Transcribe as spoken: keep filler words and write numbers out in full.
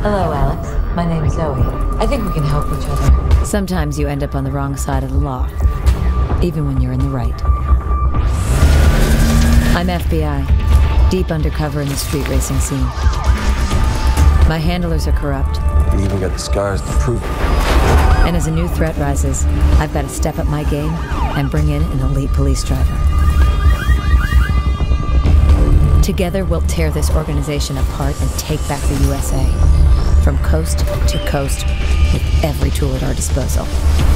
Hello, Alex. My name's Zoe. I think we can help each other. Sometimes you end up on the wrong side of the law, even when you're in the right. I'm F B I, deep undercover in the street racing scene. My handlers are corrupt. You even got the scars to prove it. And as a new threat rises, I've got to step up my game and bring in an elite police driver. Together, we'll tear this organization apart and take back the U S A. From coast to coast, with every tool at our disposal.